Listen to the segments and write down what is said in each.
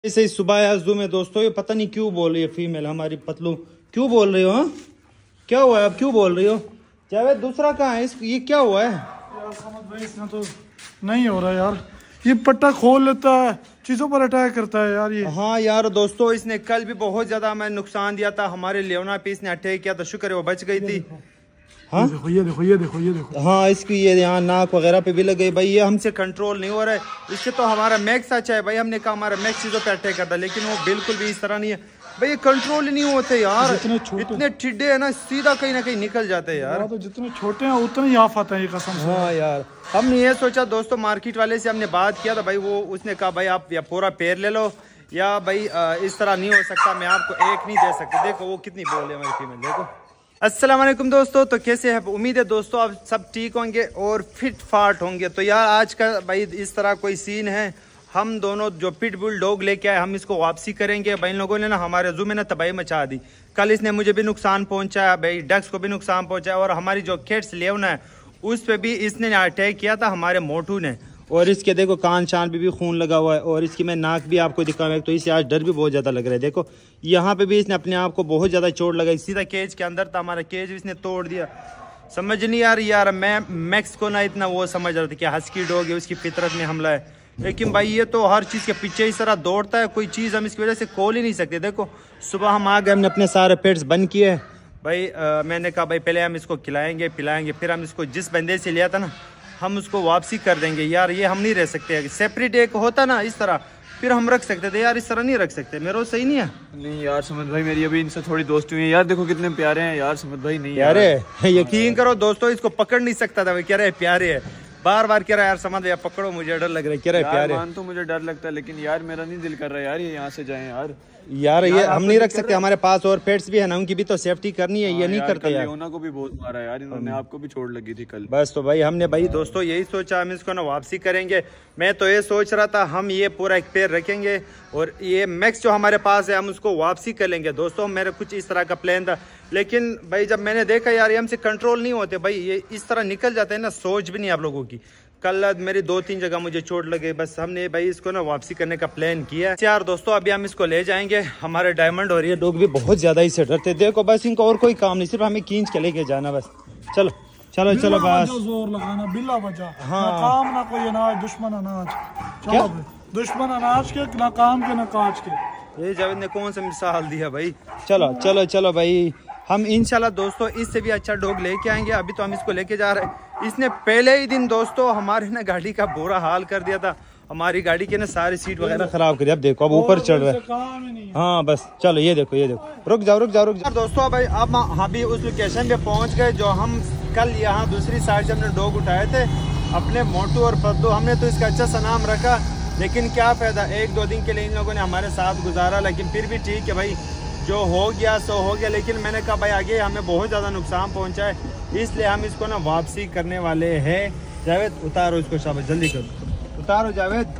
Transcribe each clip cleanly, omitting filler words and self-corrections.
ऐसे ही सुबह या जू में दोस्तों, ये पता नहीं क्यों बोल रही है फीमेल हमारी पतलू, क्यों बोल रही हो? हाँ क्या हुआ है, अब क्यों बोल रही हो? जावेद दूसरा कहाँ है? ये क्या हुआ है यार? समझ भाई इसमें तो नहीं हो रहा यार, ये पट्टा खोल लेता है, चीजों पर अटैक करता है यार ये। हाँ यार दोस्तों, इसने कल भी बहुत ज्यादा हमें नुकसान दिया था, हमारे लेवना पे इसने अटैक किया था, शुक्र है वो बच गई थी। हाँ देखो ये देखो ये देखो ये देखो। हाँ इसकी ये यहाँ नाक वगैरह पे भी लग गई भाई, ये हमसे कंट्रोल नहीं हो रहा है। इससे तो हमारा मैक्स अच्छा है भाई, हमने कहा हमारा मैक्स चीजों पे अटैक करता है, लेकिन वो बिल्कुल भी इस तरह नहीं है भाई, ये कंट्रोल ही नहीं होते यार। इतने टिड्डे है ना, सीधा कहीं ना कहीं निकल जाते हैं यार। तो जितने छोटे हैं उतने ही आफत है ये, कसम से। हाँ यार, हमने ये सोचा दोस्तों, मार्केट वाले से हमने बात किया था भाई, वो उसने कहा भाई आप या पूरा पेड़ ले लो या भाई इस तरह नहीं हो सकता, मैं आपको एक नहीं दे सकता। देखो वो कितनी बोल है हमारी फीमेल, देखो। अस्सलाम वालेकुम दोस्तों, तो कैसे हैं? उम्मीद है दोस्तों आप सब ठीक होंगे और फिट फाट होंगे। तो यार आज का भाई इस तरह कोई सीन है, हम दोनों जो पिट बुल डॉग लेके आए, हम इसको वापसी करेंगे भाई। इन लोगों ने ना हमारे जू में ना तबाही मचा दी, कल इसने मुझे भी नुकसान पहुंचाया भाई, डक्स को भी नुकसान पहुंचाया, और हमारी जो किड्स लेवना है उस पर भी इसने अटैक किया था हमारे मोटू ने। और इसके देखो कान शान भी खून लगा हुआ है, और इसकी मैं नाक भी आपको दिखाऊंगा, तो इसे आज डर भी बहुत ज़्यादा लग रहा है। देखो यहाँ पे भी इसने अपने आप को बहुत ज़्यादा चोट लगाई, सीधा केज के अंदर था, हमारा केज भी इसने तोड़ दिया। समझ नहीं आ रही यार, मैं मैक्स को ना इतना वो समझ रहा था कि हस्की डॉग है, उसकी फितरत में हमला है, लेकिन भाई ये तो हर चीज़ के पीछे इस तरह दौड़ता है, कोई चीज़ हम इसकी वजह से खोल ही नहीं सकते। देखो सुबह हम आ गए, हमने अपने सारे पेट्स बंद किए भाई। मैंने कहा भाई पहले हम इसको खिलाएंगे पिलाएंगे, फिर हम इसको जिस बंदे से लिया था ना हम उसको वापसी कर देंगे। यार ये हम नहीं रह सकते, सेपरेट एक होता ना इस तरह, फिर हम रख सकते थे यार, इस तरह नहीं रख सकते। मेरा सही नहीं है। नहीं यार समझ भाई, मेरी अभी इनसे थोड़ी दोस्ती हुई है यार, देखो कितने प्यारे हैं यार समझ भाई। नहीं प्यारे यकीन करो दोस्तों, इसको पकड़ नहीं सकता था, कह रहे प्यारे है, बार बार कह रहा है यार समझ भैया पकड़ो, मुझे डर लग रहा है, कह रहे प्यारे। मान तो मुझे डर लगता है, लेकिन यार मेरा नहीं दिल कर रहा यार ये यहाँ से जाए यार। यार ये हम नहीं रख सकते, हमारे पास और पेट्स भी है ना, उनकी भी तो सेफ्टी करनी है। ये नहीं करते यार, लेओना को भी बहुत मारा यार इन्होंने, आपको भी चोट लगी थी कल। बस तो भाई हमने भाई दोस्तों यही सोचा, हम इसको ना वापसी करेंगे। मैं तो ये सोच रहा था हम ये पूरा एक पेड़ रखेंगे और ये मैक्स जो हमारे पास है हम उसको वापसी कर लेंगे दोस्तों। मेरा कुछ इस तरह का प्लान था, लेकिन भाई जब मैंने देखा यार ये हमसे कंट्रोल नहीं होते भाई, ये इस तरह निकल जाते हैं ना, सोच भी नहीं आप लोगों की। कल मेरी 2-3 जगह मुझे चोट लगे, बस हमने भाई इसको ना वापसी करने का प्लान किया यार दोस्तों। अभी हम इसको ले जाएंगे, हमारे डायमंड और ये डॉग भी बहुत ज्यादा इससे डरते। देखो बस इनको और कोई काम नहीं, सिर्फ हमें खींच के लेके जाना बस। चलो चलो चलो बस, जोर लगाना बिल्ला वजह। हाँ। ना काम ना कोई अनाज, दुश्मन अनाज। क्या? दुश्मन अनाज के, ना काम के ना काज के। ये जावेद ने कौन सा मिसाल दिया भाई। चलो चलो चलो भाई, हम इंशाल्लाह दोस्तों इससे भी अच्छा डॉग लेके आएंगे। अभी तो हम इसको लेके जा रहे हैं। इसने पहले ही दिन दोस्तों हमारे ना गाड़ी का बुरा हाल कर दिया था, हमारी गाड़ी के ना सारी सीट वगैरह खराब कर दिया। अब देखो अब ऊपर चढ़ रहा है। हाँ बस चलो, ये देखो ये देखो, रुक जाओ रुक जाओ रुक जाओ दोस्तों। भाई अब हम भी उस लोकेशन पे पहुंच गए जो हम कल यहाँ दूसरी साइड से हमने डॉग उठाए थे, अपने मोटू और पद्दू। हमने तो इसका अच्छा सा नाम रखा, लेकिन क्या फायदा, 1-2 दिन के लिए इन लोगों ने हमारे साथ गुजारा, लेकिन फिर भी ठीक है भाई, जो हो गया सो हो गया। लेकिन मैंने कहा भाई आगे हमें बहुत ज़्यादा नुकसान पहुंचा है, इसलिए हम इसको ना वापसी करने वाले हैं। जावेद उतारो इसको, शाबाश जल्दी करो, उतारो जावेद।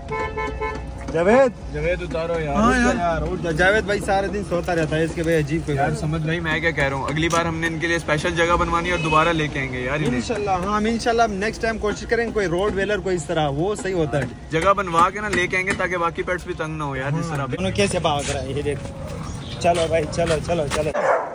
जावेद जावेद उतारो यार। हाँ यार उठ जा जावेद भाई, सारे दिन सोता रहता है इसके भाई, अजीब कोई यार समझ भाई। मैं क्या कह रहा हूँ, अगली बार हमने इनके लिए स्पेशल जगह बनवानी है और दोबारा लेके आएंगे यार इंशाल्लाह। हाँ हम इंशाल्लाह नेक्स्ट टाइम कोशिश करेंगे, कोई रोड वेलर कोई इस तरह, वो सही होता है। जगह बनवा के ना लेके आएंगे, ताकि बाकी पेट्स भी तंग ना हो यार। जिस तरह दोनों कैसे भाग रहा है ये देखो। चलो भाई चलो चलो चलो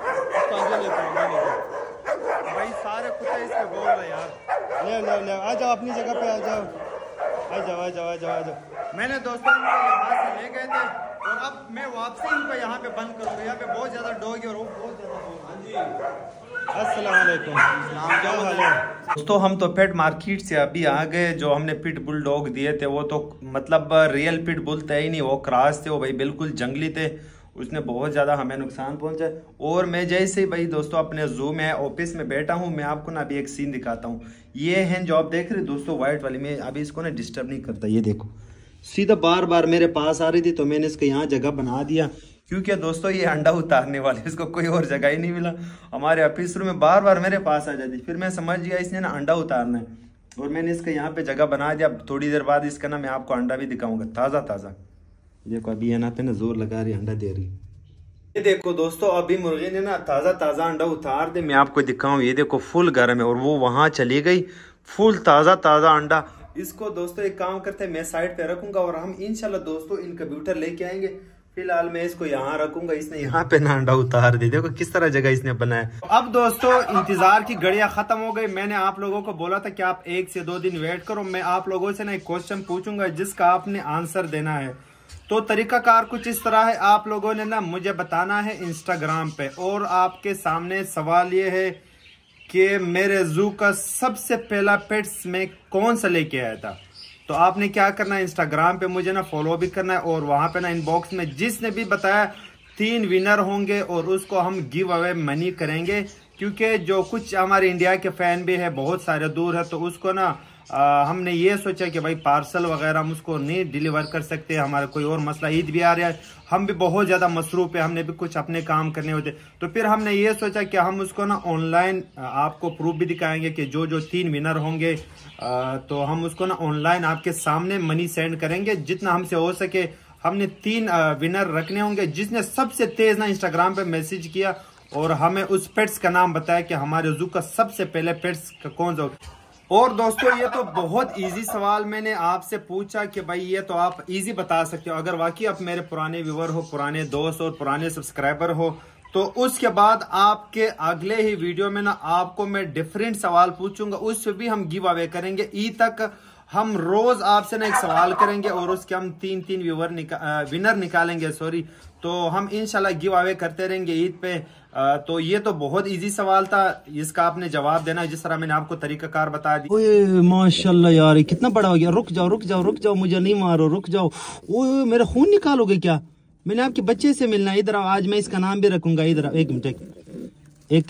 भाई, सारे कुत्ते इस पे बोल रहे यार। ले ले ले, आ जाओ अपनी जगह पे, आ जाओ आ जाओ आ जाओ आ जाओ आ जाओ। मैंने दोस्तों इनको यहाँ से ले गए थे और अब मैं वापसी इनको यहाँ पे बंद करूँगा। यहाँ पे बहुत ज़्यादा डॉग है और वो बहुत ज़्यादा डॉग। हाँ जी अस्सलाम वालेकुम, क्या हाल है दोस्तों? हम तो पेट मार्केट से अभी आ गए। जो हमने पिट बुल डॉग दिए थे वो तो मतलब रियल पिट बुल थे ही नहीं, वो क्रॉस थे, वो भाई बिल्कुल जंगली थे। उसने बहुत ज़्यादा हमें नुकसान पहुंचा। और मैं जैसे ही भाई दोस्तों अपने जू में ऑफिस में बैठा हूं, मैं आपको ना अभी एक सीन दिखाता हूं। ये हैं जो आप देख रहे दोस्तों वाइट वाली, में अभी इसको ना डिस्टर्ब नहीं करता। ये देखो सीधा बार बार मेरे पास आ रही थी, तो मैंने इसको यहाँ जगह बना दिया, क्योंकि दोस्तों ये अंडा उतारने वाले, इसको कोई और जगह ही नहीं मिला। हमारे ऑफिस रूम में बार बार मेरे पास आ जाती, फिर मैं समझ गया इसने ना अंडा उतारना है, और मैंने इसका यहाँ पे जगह बना दिया। थोड़ी देर बाद इसका ना मैं आपको अंडा भी दिखाऊंगा, ताज़ा ताज़ा। देखो अभी ये ना पे ना जोर लगा रही, अंडा दे रही। ये देखो दोस्तों अभी मुर्गी ने ना ताज़ा ताज़ा अंडा उतार दे, मैं आपको दिखाऊं। ये देखो फुल गर्म है, और वो वहाँ चली गई, फुल ताज़ा ताज़ा अंडा। इसको दोस्तों एक काम करते हैं, मैं साइड पे रखूंगा और हम इंशाल्लाह दोस्तों इन कंप्यूटर लेके आएंगे। फिलहाल मैं इसको यहाँ रखूंगा, इसने यहाँ पे ना अंडा उतार दी, देखो किस तरह जगह इसने बनाया। अब दोस्तों इंतजार की घड़ियां खत्म हो गई। मैंने आप लोगों को बोला था कि आप 1 से 2 दिन वेट करो, मैं आप लोगों से ना एक क्वेश्चन पूछूंगा जिसका आपने आंसर देना है। तो तरीकाकार कुछ इस तरह है, आप लोगों ने ना मुझे बताना है इंस्टाग्राम पे, और आपके सामने सवाल ये है कि मेरे जू का सबसे पहला पेट्स में कौन सा लेके आया था। तो आपने क्या करना है, इंस्टाग्राम पे मुझे ना फॉलो भी करना है, और वहां पे ना इनबॉक्स में जिसने भी बताया 3 विनर होंगे और उसको हम गिव अवे मनी करेंगे। क्योंकि जो कुछ हमारे इंडिया के फैन भी है, बहुत सारे दूर है, तो उसको ना हमने ये सोचा कि भाई पार्सल वगैरह हम उसको नहीं डिलीवर कर सकते, हमारा कोई और मसला, ईद भी आ रहा है, हम भी बहुत ज़्यादा मसरूफ है, हमने भी कुछ अपने काम करने होते। तो फिर हमने ये सोचा कि हम उसको ना ऑनलाइन आपको प्रूफ भी दिखाएंगे कि जो 3 विनर होंगे तो हम उसको ना ऑनलाइन आपके सामने मनी सेंड करेंगे जितना हमसे हो सके। हमने 3 विनर रखने होंगे, जिसने सबसे तेज ना इंस्टाग्राम पे मैसेज किया और हमें उस पेट्स का नाम बताया कि हमारे जू का सबसे पहले पेट्स का कौन सा। और दोस्तों ये तो बहुत इजी सवाल मैंने आपसे पूछा कि भाई ये तो आप इजी बता सकते हो, अगर वाकई आप मेरे पुराने व्यूवर हो, पुराने दोस्त और पुराने सब्सक्राइबर हो, तो उसके बाद आपके अगले ही वीडियो में ना आपको मैं डिफरेंट सवाल पूछूंगा, उससे भी हम गिव अवे करेंगे। ईद तक हम रोज आपसे ना एक सवाल करेंगे और उसके हम 3 विनर निकालेंगे, सॉरी। तो हम इंशाल्लाह गिव अवे करते रहेंगे ईद पे। तो ये तो बहुत इजी सवाल था, इसका आपने जवाब देना है जिस तरह मैंने आपको तरीकाकार बता दी। ओए माशाल्लाह यार, कितना बड़ा हो गया। रुक जाओ रुक जाओ रुक जाओ, मुझे नहीं मारो, रुक जाओ। ओए मेरा खून निकालोगे क्या? मैंने आपके बच्चे से मिलना है, इधर आओ, आज मैं इसका नाम भी रखूंगा। इधर आओ, एक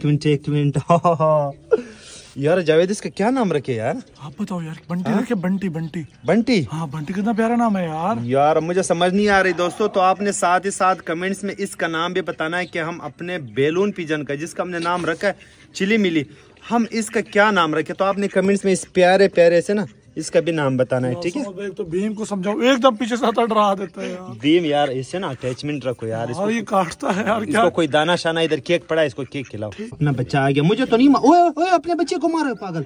मिनट यार जावेद, इसका क्या नाम रखे यार? आप बताओ यार। बंटी रखे, बंटी बंटी बंटी। हाँ बंटी, कितना प्यारा नाम है यार। यार मुझे समझ नहीं आ रही दोस्तों, तो आपने साथ ही साथ कमेंट्स में इसका नाम भी बताना है कि हम अपने बैलून पिजन का, जिसका हमने नाम रखा है चिली मिली, हम इसका क्या नाम रखे। तो आपने कमेंट्स में इस प्यारे प्यारे से ना इसका भी नाम बताना है, ठीक है? तो भीम को समझाओ, एकदम पीछे से डरा देता है यार। भीम यार, इससे ना अटैचमेंट रखो यार, इसको ये काटता है यार। इसको कोई दाना शाना, इधर केक पड़ा है, इसको केक खिलाओ। अपना बच्चा आ गया, मुझे तो नहीं ओए ओए, अपने बच्चे को मारो पागल,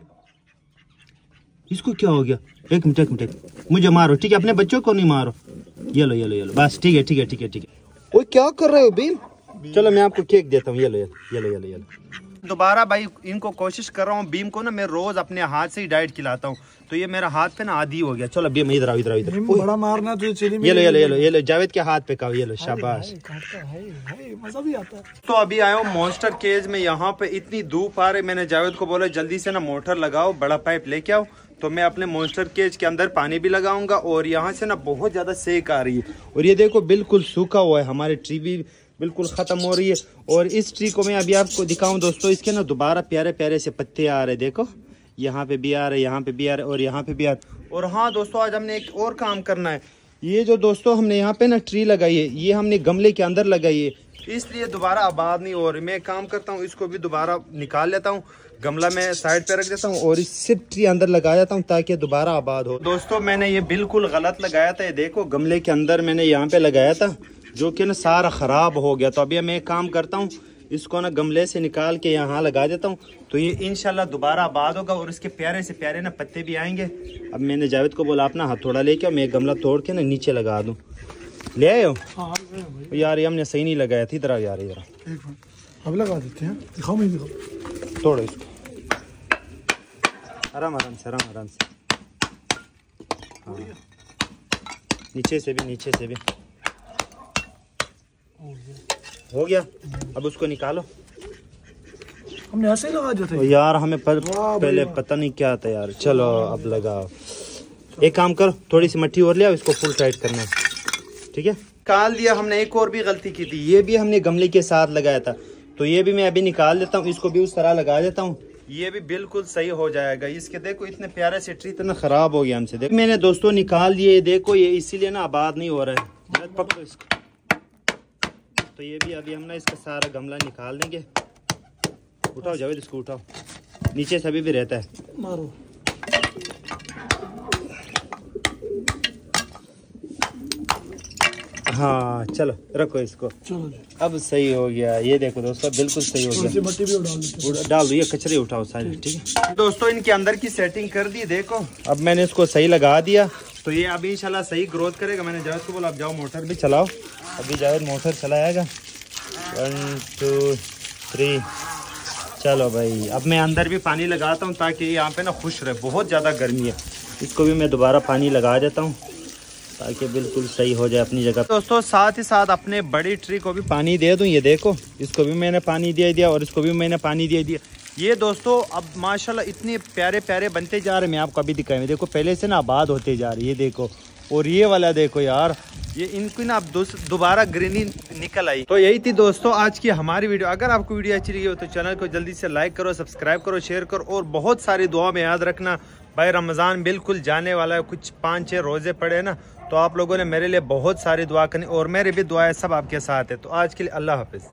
इसको क्या हो गया? एक मिनट, मुझे मारो, ठीक है? अपने बच्चों को नहीं मारो। ये लो बस, ठीक है। ओए क्या कर रहे हो भीम? चलो मैं आपको केक देता हूँ, ये लो। दोबारा भाई इनको कोशिश कर रहा हूँ, भीम को ना मैं रोज अपने हाथ से ही डाइट खिलाता हूँ, तो ये मेरा हाथ पे ना आदी हो गया। चलो भीम इधर आओ। बड़ा मारना तो ये लो जावेद के हाथ पे खाओ, ये लो, शाबाश। मजा भी आता है। तो अभी आया हूँ मॉन्स्टर केज में, यहाँ पे इतनी धूप आ रही, मैंने जावेद को बोला जल्दी से ना मोटर लगाओ, बड़ा पाइप लेके आओ। तो मैं अपने मॉन्स्टर केज के अंदर पानी भी लगाऊंगा, और यहाँ से ना बहुत ज्यादा सेक आ रही है, और ये देखो बिल्कुल सूखा हुआ है, हमारी ट्री भी बिल्कुल खत्म हो रही है। और इस ट्री को मैं अभी आपको दिखाऊं दोस्तों, इसके ना दोबारा प्यारे प्यारे से पत्ते आ रहे, देखो यहाँ पे भी आ रहे, यहाँ पे भी आ रहे, और यहाँ पे भी आ रहे। और हाँ दोस्तों, आज हमने एक और काम करना है। ये जो दोस्तों हमने यहाँ पे ना ट्री लगाई है, ये हमने गमले के अंदर लगाई है, इसलिए दोबारा आबाद नहीं हो रही। मैं काम करता हूँ, इसको भी दोबारा निकाल लेता हूँ, गमला में साइड पे रख देता हूँ और इससे ट्री अंदर लगा देता हूँ ताकि दोबारा आबाद हो। दोस्तों मैंने ये बिल्कुल गलत लगाया था, ये देखो गमले के अंदर मैंने यहाँ पे लगाया था, जो कि ना सारा खराब हो गया। तो अभी मैं एक काम करता हूँ, इसको ना गमले से निकाल के यहाँ लगा देता हूँ, तो ये इंशाल्लाह दोबारा आबाद होगा और इसके प्यारे से प्यारे ना पत्ते भी आएंगे। अब मैंने जावेद को बोला अपना हथौड़ा लेके मैं गमला तोड़ के ना नीचे लगा दूँ। ले आए हो? हाँ, यार ये हमने सही नहीं लगाया थी। इधर आओ यार, इधर अब लगा देते हैं। दिखाओ, मैं दिखाओ। तोड़ो इसको आराम से। हाँ। नीचे से भी हो गया। अब उसको निकालो। हमने ऐसे ही लगा दिया था यार, हमें पहले पता नहीं क्या था यार। चलो अब लगाओ। एक काम करो, थोड़ी सी मट्टी और ले आओ, इसको फुल टाइट करना है, ठीक है? निकाल दिया। हमने एक और भी गलती की थी, ये भी हमने गमले के साथ लगाया था, तो ये भी मैं अभी निकाल देता हूँ, इसको भी उस तरह लगा देता हूँ, ये भी बिल्कुल सही हो जाएगा। इसके देखो इतने प्यारे से ट्री इतना खराब हो गया हमसे। देखो मैंने दोस्तों निकाल दिए, देखो ये इसीलिए ना आबाद नहीं हो रहा है। पकड़ो इसको। तो ये भी अभी हम ना इसका सारा गमला निकाल देंगे। उठाओ जावेद, इसको उठाओ, नीचे से अभी भी रहता है। मारो। हाँ चलो रखो इसको। चलो जी, अब सही हो गया, ये देखो दोस्तों बिल्कुल सही हो थोड़ी सी गया। मट्टी भी डाल देते हैं। डाल दो, ये कचरे उठाओ सारे, ठीक है दोस्तों। इनके अंदर की सेटिंग कर दी, देखो अब मैंने इसको सही लगा दिया, तो ये अभी इंशाल्लाह सही ग्रोथ करेगा। मैंने जावेद को बोला अब जाओ मोटर भी चलाओ, अभी जावेद मोटर चलाएगा। 1 2 3 चलो भाई। अब मैं अंदर भी पानी लगाता हूँ ताकि यहाँ पे ना खुश रहे, बहुत ज़्यादा गर्मी है। इसको भी मैं दोबारा पानी लगा देता हूँ ताकि बिल्कुल सही हो जाए अपनी जगह। दोस्तों साथ ही साथ अपने बड़ी ट्री को भी पानी दे दूँ, ये देखो इसको भी मैंने पानी दे दिया और इसको भी मैंने पानी दे दिया। ये दोस्तों अब माशाल्लाह इतने प्यारे प्यारे बनते जा रहे हैं। मैं आपको अभी दिखाऊँ, देखो पहले से ना आबाद होते जा रहे, ये देखो। और ये वाला देखो यार, ये इनको ना अब दोबारा ग्रीनी निकल आई। तो यही थी दोस्तों आज की हमारी वीडियो। अगर आपको वीडियो अच्छी लगी हो तो चैनल को जल्दी से लाइक करो, सब्सक्राइब करो, शेयर करो और बहुत सारी दुआ में याद रखना। भाई रमज़ान बिल्कुल जाने वाला है, कुछ 5-6 रोज़े पड़े ना, तो आप लोगों ने मेरे लिए बहुत सारी दुआ करनी और मेरी भी दुआ है, सब आपके साथ है। तो आज के लिए अल्लाह हाफिज़।